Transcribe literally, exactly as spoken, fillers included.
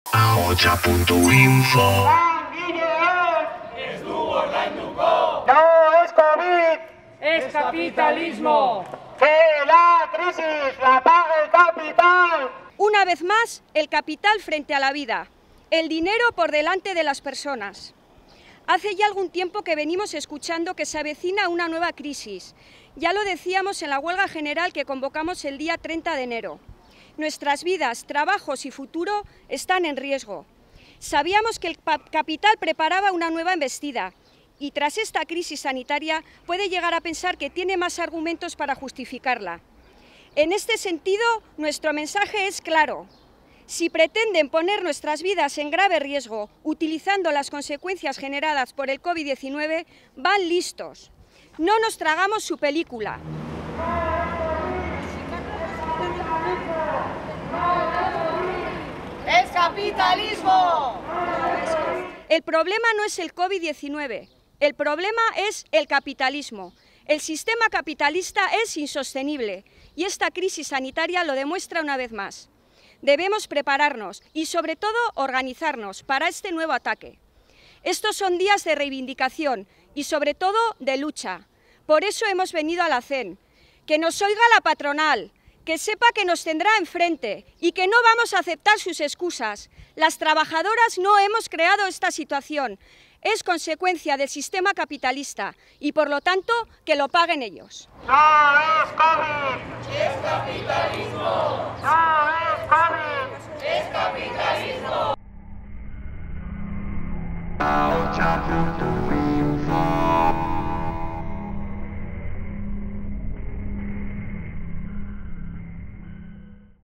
ahocha punto info. No es COVID, es capitalismo. que la crisis la paga el capital. Una vez más, el capital frente a la vida, el dinero por delante de las personas. Hace ya algún tiempo que venimos escuchando que se avecina una nueva crisis. Ya lo decíamos en la huelga general que convocamos el día treinta de enero. Nuestras vidas, trabajos y futuro están en riesgo. Sabíamos que el capital preparaba una nueva embestida y tras esta crisis sanitaria puede llegar a pensar que tiene más argumentos para justificarla. En este sentido, nuestro mensaje es claro. Si pretenden poner nuestras vidas en grave riesgo utilizando las consecuencias generadas por el COVID diecinueve, van listos. No nos tragamos su película. ¡Es capitalismo! El problema no es el COVID diecinueve, el problema es el capitalismo. El sistema capitalista es insostenible y esta crisis sanitaria lo demuestra una vez más. Debemos prepararnos y, sobre todo, organizarnos para este nuevo ataque. Estos son días de reivindicación y, sobre todo, de lucha. Por eso hemos venido a la C E N. Que nos oiga la patronal, que sepa que nos tendrá enfrente y que no vamos a aceptar sus excusas. Las trabajadoras no hemos creado esta situación. Es consecuencia del sistema capitalista y, por lo tanto, que lo paguen ellos. No es COVID, ¡Es capitalismo! no es